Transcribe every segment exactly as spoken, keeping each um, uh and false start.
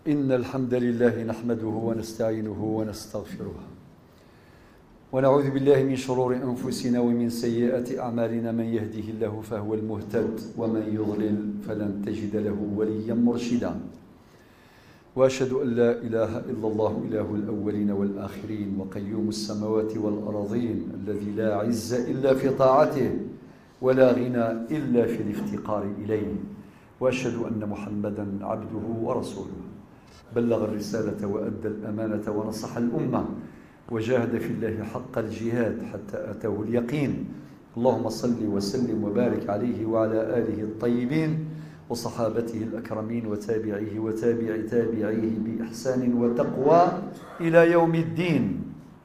إن الحمد لله نحمده ونستعينه ونستغفره ونعوذ بالله من شرور أنفسنا ومن سيئات أعمالنا. من يهده الله فهو المهتد ومن يضلل فلن تجد له وليا مرشدا. وأشهد أن لا إله إلا الله إله الأولين والآخرين وقيوم السماوات والأرضين الذي لا عز إلا في طاعته ولا غنى إلا في الافتقار إليه. وأشهد أن محمدا عبده ورسوله بلغ الرسالة وأدى الأمانة ونصح الأمة وجاهد في الله حق الجهاد حتى أتاه اليقين. اللهم صل وسلم وبارك عليه وعلى آله الطيبين وصحابته الأكرمين وتابعيه وتابع تابعيه بإحسان وتقوى إلى يوم الدين.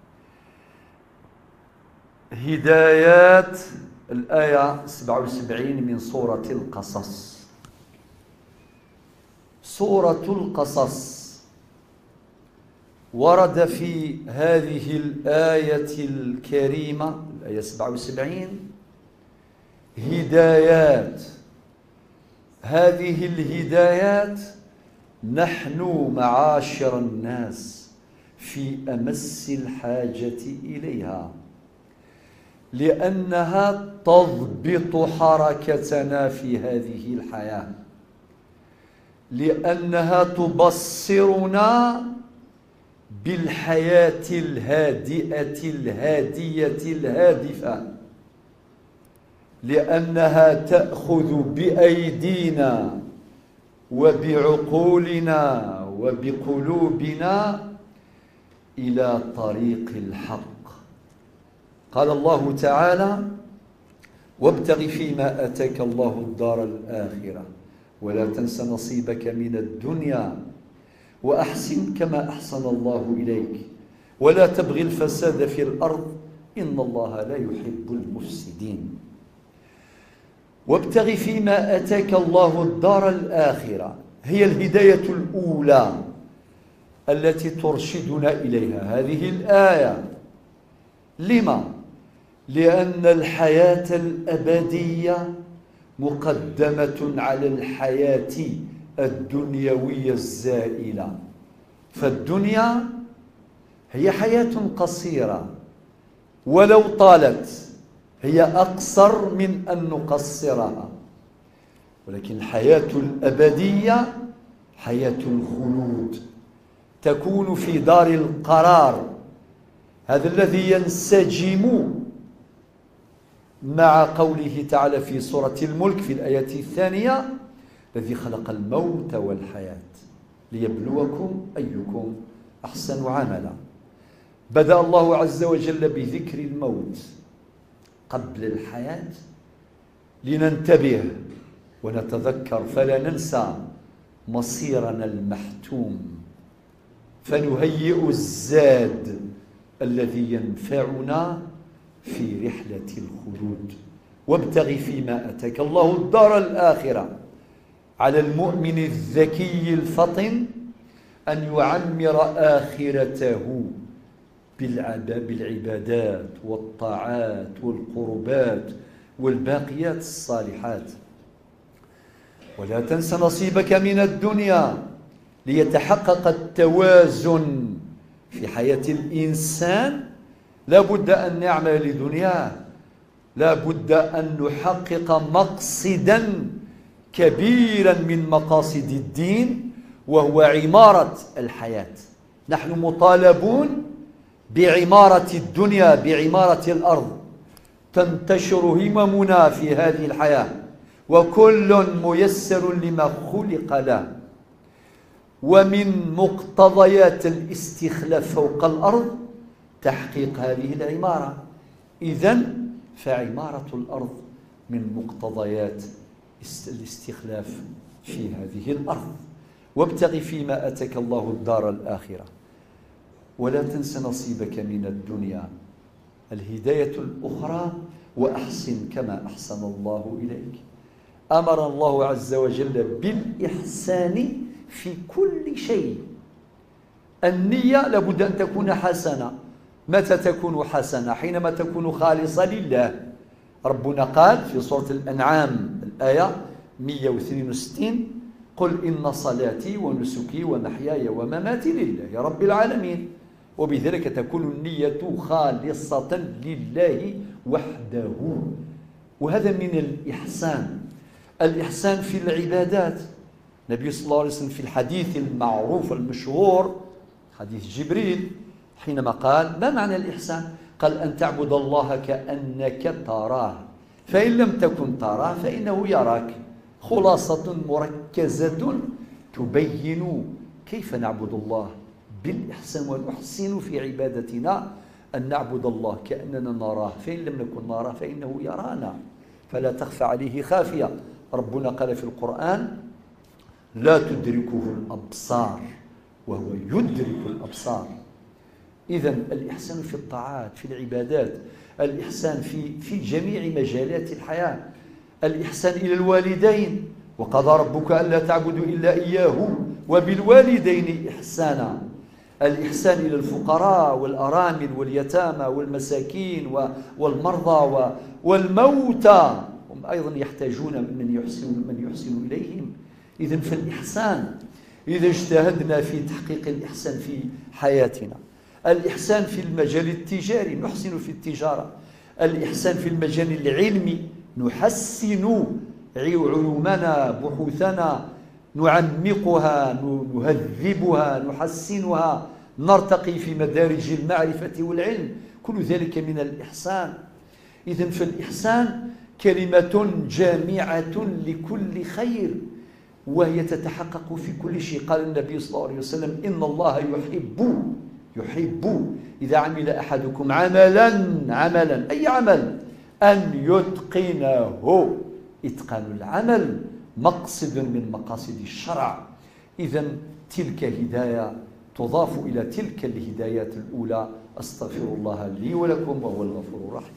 هدايات الآية سبعة وسبعين من سورة القصص. سورة القصص ورد في هذه الآية الكريمة الآية سبعة وسبعين هدايات. هذه الهدايات نحن معاشر الناس في أمس الحاجة إليها، لأنها تضبط حركتنا في هذه الحياة، لأنها تبصرنا بالحياة الهادئة الهادية الهادفة، لأنها تأخذ بأيدينا وبعقولنا وبقلوبنا إلى طريق الحق. قال الله تعالى: وابتغ فيما آتاك الله الدار الآخرة ولا تنس نصيبك من الدنيا وأحسن كما أحسن الله إليك ولا تبغي الفساد في الأرض إن الله لا يحب المفسدين. وابتغ فيما آتاك الله الدار الآخرة هي الهداية الأولى التي ترشدنا إليها هذه الآية. لما؟ لأن الحياة الأبدية مقدمة على الحياة الدنيوية الزائلة. فالدنيا هي حياة قصيرة، ولو طالت هي أقصر من أن نقصرها، ولكن الحياة الأبدية حياة الخلود تكون في دار القرار. هذا الذي ينسجم مع قوله تعالى في سورة الملك في الآية الثانية: الذي خلق الموت والحياة ليبلوكم أيكم أحسن عملا. بدأ الله عز وجل بذكر الموت قبل الحياة لننتبه ونتذكر فلا ننسى مصيرنا المحتوم، فنهيئ الزاد الذي ينفعنا في رحلة الخلود. وابتغ فيما أتاك الله الدار الآخرة. على المؤمن الذكي الفطن أن يعمر آخرته بالعبادات والطاعات والقربات والباقيات الصالحات. ولا تنس نصيبك من الدنيا. ليتحقق التوازن في حياة الإنسان لا بد أن نعمل لدنياه، لا بد أن نحقق مقصدا كبيرا من مقاصد الدين وهو عمارة الحياة. نحن مطالبون بعمارة الدنيا، بعمارة الأرض. تنتشر هممنا في هذه الحياة وكل ميسر لما خلق له. ومن مقتضيات الاستخلاف فوق الأرض تحقيق هذه العمارة. إذن فعمارة الأرض من مقتضيات الاستخلاف في هذه الأرض. وابتغ فيما آتاك الله الدار الآخرة ولا تنس نصيبك من الدنيا. الهداية الأخرى: وأحسن كما أحسن الله إليك. أمر الله عز وجل بالإحسان في كل شيء. النية لابد أن تكون حسنة. متى تكون حسنة؟ حينما تكون خالصة لله. ربنا قال في سورة الأنعام الآية مئة واثنين وستين: قل إن صلاتي ونسكي ومحياي ومماتي لله رب العالمين، وبذلك تكون النية خالصة لله وحده. وهذا من الإحسان. الإحسان في العبادات. النبي صلى الله عليه وسلم في الحديث المعروف المشهور حديث جبريل حينما قال: ما معنى الإحسان؟ قال: أن تعبد الله كأنك تراه فإن لم تكن تراه فإنه يراك. خلاصة مركزة تبين كيف نعبد الله بالإحسان ونحسن في عبادتنا، أن نعبد الله كأننا نراه فإن لم نكن نراه فإنه يرانا، فلا تخفى عليه خافية. ربنا قال في القرآن: لا تدركه الأبصار وهو يدرك الأبصار. إذن الإحسان في الطاعات، في العبادات، الإحسان في في جميع مجالات الحياة، الإحسان إلى الوالدين، وقضى ربك ألا تعبدوا إلا إياه وبالوالدين إحسانا. الإحسان إلى الفقراء والأرامل واليتامى والمساكين والمرضى والموتى، هم أيضا يحتاجون من يحسن من يحسن إليهم. إذن فالإحسان إذا اجتهدنا في تحقيق الإحسان في حياتنا، الإحسان في المجال التجاري نحسن في التجارة، الإحسان في المجال العلمي نحسن علومنا بحوثنا، نعمقها نهذبها نحسنها، نرتقي في مدارج المعرفة والعلم، كل ذلك من الإحسان. إذن فالإحسان كلمة جامعة لكل خير، وهي تتحقق في كل شيء. قال النبي صلى الله عليه وسلم: إن الله يحب يحب إذا عمل أحدكم عملا عملا أي عمل أن يتقنه. إتقان العمل مقصد من مقاصد الشرع. إذن تلك هداية تضاف إلى تلك الهدايات الأولى. أستغفر الله لي ولكم وهو الغفور الرحيم.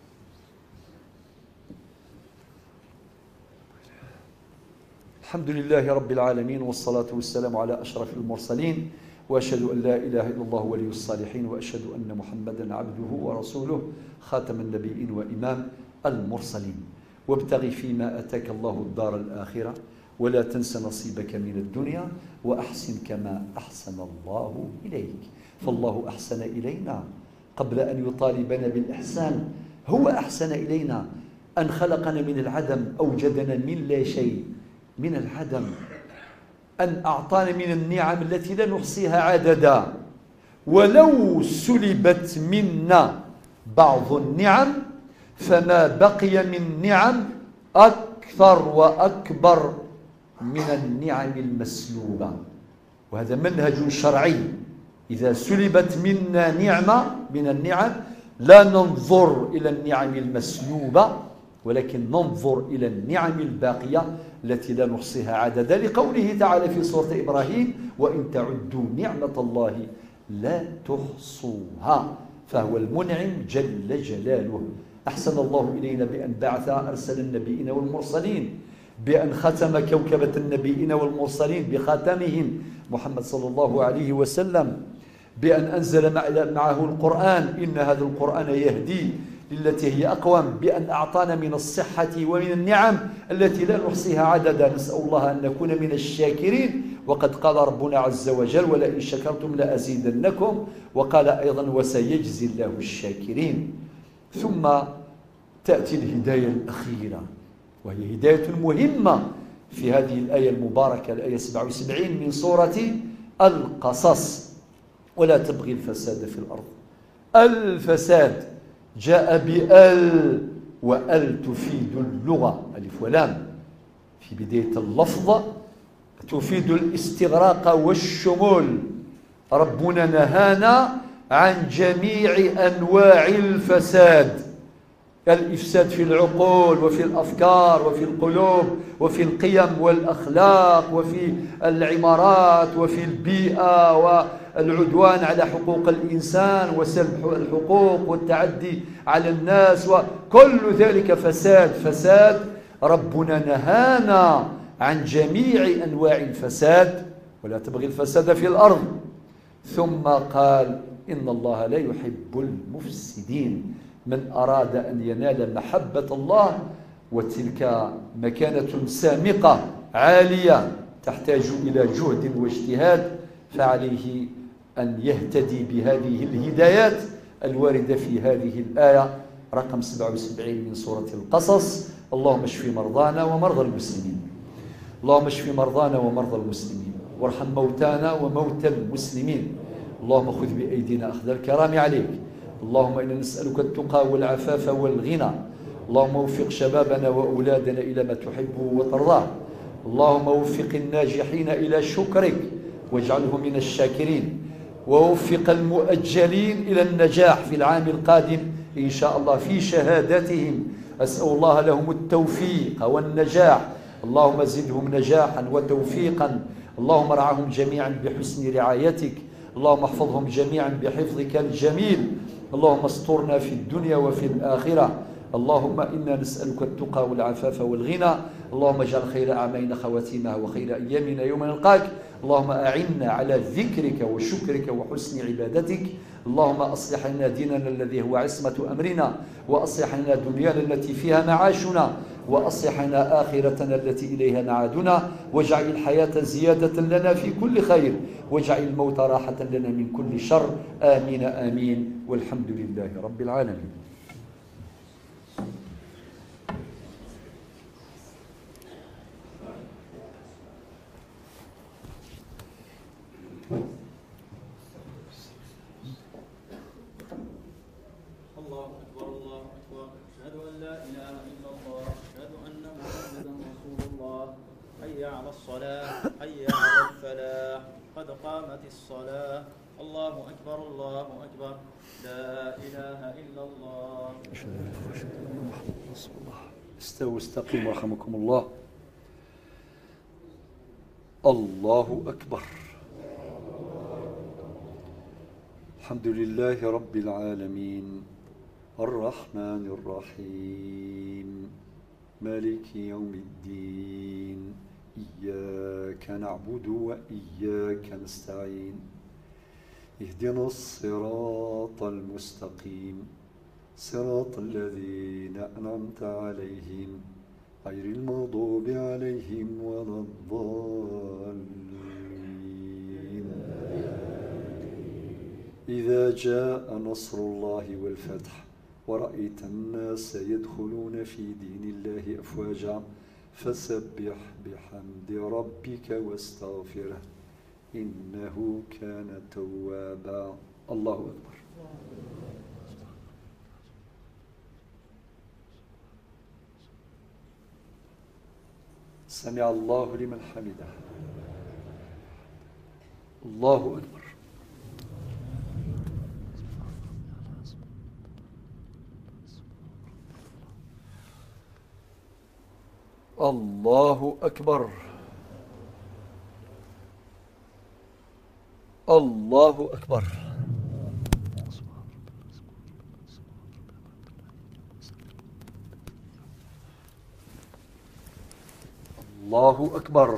الحمد لله رب العالمين، والصلاة والسلام على أشرف المرسلين، وأشهد أن لا إله إلا الله ولي الصالحين، وأشهد أن محمدا عبده ورسوله خاتم النبيين وإمام المرسلين. وابتغي فيما أتاك الله الدار الآخرة ولا تنس نصيبك من الدنيا وأحسن كما أحسن الله إليك. فالله أحسن إلينا قبل أن يطالبنا بالإحسان، هو أحسن إلينا أن خلقنا من العدم، أوجدنا من لا شيء، من العدم، أن أعطانا من النعم التي لا نحصيها عددا. ولو سلبت منا بعض النعم فما بقي من نعم أكثر وأكبر من النعم المسلوبة. وهذا منهج شرعي. إذا سلبت منا نعمة من النعم لا ننظر إلى النعم المسلوبة، ولكن ننظر إلى النعم الباقية التي لا نحصيها عددا، لقوله تعالى في سورة إبراهيم: وإن تعدوا نعمة الله لا تحصوها. فهو المنعم جل جلاله. أحسن الله إلينا بأن بعث أرسل النبيين والمرسلين، بأن ختم كوكبة النبيين والمرسلين بخاتمهم محمد صلى الله عليه وسلم، بأن أنزل معه القرآن، إن هذا القرآن يهدي للتي هي أقوم، بأن أعطانا من الصحة ومن النعم التي لا نحصيها عددا. نسأل الله أن نكون من الشاكرين. وقد قال ربنا عز وجل: ولئن شكرتم لأزيدنكم، وقال أيضا: وسيجزي الله الشاكرين. ثم تأتي الهداية الأخيرة، وهي هداية مهمة في هذه الآية المباركة، الآية سبعة وسبعين من سورة القصص: ولا تبغي الفساد في الأرض. الفساد جاء بأل، وأل تفيد اللغة، ألف ولام في بداية اللفظ تفيد الاستغراق والشمول. ربنا نهانا عن جميع أنواع الفساد، الإفساد في العقول وفي الأفكار وفي القلوب وفي القيم والأخلاق وفي العمارات وفي البيئة، والعدوان على حقوق الإنسان وسلب الحقوق والتعدي على الناس، وكل ذلك فساد. فساد ربنا نهانا عن جميع أنواع الفساد، ولا تبغي الفساد في الأرض. ثم قال: إن الله لا يحب المفسدين. من أراد أن ينال محبة الله، وتلك مكانة سامقة عالية تحتاج إلى جهد واجتهاد، فعليه أن يهتدي بهذه الهدايات الواردة في هذه الآية رقم سبعة وسبعين من سورة القصص. اللهم اشف مرضانا ومرضى المسلمين، اللهم اشف مرضانا ومرضى المسلمين، وارحم موتانا وموتى المسلمين. اللهم خذ بأيدينا أخذ الكرام عليك. اللهم إنا نسألك التقى والعفاف والغنى. اللهم وفق شبابنا وأولادنا إلى ما تحب وترضاه. اللهم وفق الناجحين إلى شكرك واجعلهم من الشاكرين، ووفق المؤجلين إلى النجاح في العام القادم إن شاء الله في شهاداتهم. أسأل الله لهم التوفيق والنجاح. اللهم زدهم نجاحا وتوفيقا. اللهم ارعاهم جميعا بحسن رعايتك. اللهم احفظهم جميعا بحفظك الجميل. اللهم استرنا في الدنيا وفي الآخرة. اللهم إنا نسألك التقى والعفاف والغنى. اللهم اجعل خير أعمالنا خواتيمها وخير أيامنا يوم نلقاك. اللهم أعنا على ذكرك وشكرك وحسن عبادتك. اللهم أصلح لنا ديننا الذي هو عصمة أمرنا، وأصلح لنا دنيانا التي فيها معاشنا، وأصلح لنا آخرتنا التي إليها معادنا، واجعل الحياة زيادة لنا في كل خير، واجعل الموت راحة لنا من كل شر. آمين آمين، والحمد لله رب العالمين. الله أكبر الله أكبر، أشهد أن لا إله إلا الله، أشهد أن محمدا رسول الله. حي على الصلاة، حي على الفلاح، قد قامت الصلاة. الله أكبر الله أكبر، لا إله إلا الله. استووا استقيموا رحمكم الله. الله أكبر. الحمد لله رب العالمين، الرحمن الرحيم، مالك يوم الدين، إياك نعبد وإياك نستعين، اهدنا الصراط المستقيم، صراط الذين أنعمت عليهم غير المغضوب عليهم ولا الضالين. إذا جاء نصر الله والفتح ورأيت الناس يدخلون في دين الله أفواجا فسبح بحمد ربك واستغفره إنه كان توابا. الله أكبر. سمع الله لمن حمده. الله أكبر. الله أكبر. الله أكبر. الله أكبر.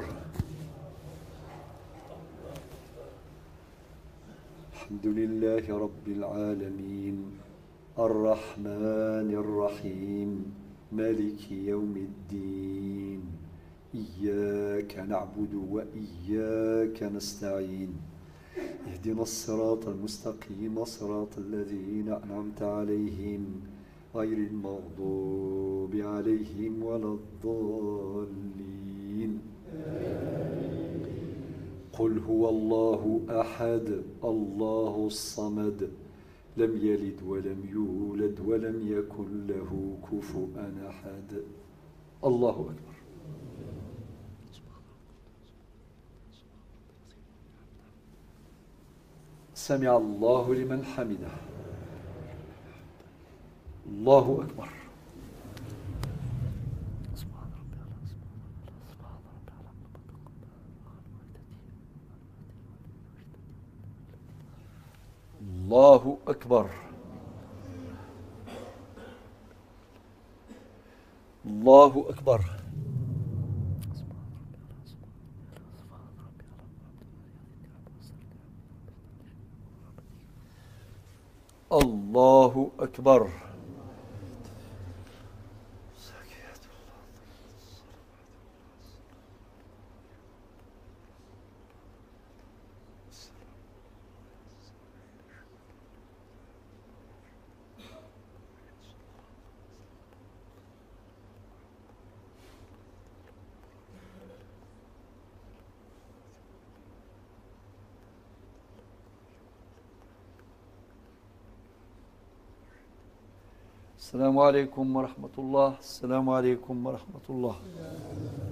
الحمد لله رب العالمين، الرحمن الرحيم، مالك يوم الدين، إياك نعبد وإياك نستعين، اهدنا الصراط المستقيم، صراط الذين أنعمت عليهم غير المغضوب عليهم ولا الضالين. قل هو الله أحد الله الصمد لم يلد ولم يولد ولم يكن له كفوا أحد. الله أكبر. سمع الله لمن حمده. الله أكبر. الله أكبر. الله أكبر. الله أكبر. السلام عليكم ورحمة الله. السلام عليكم ورحمة الله.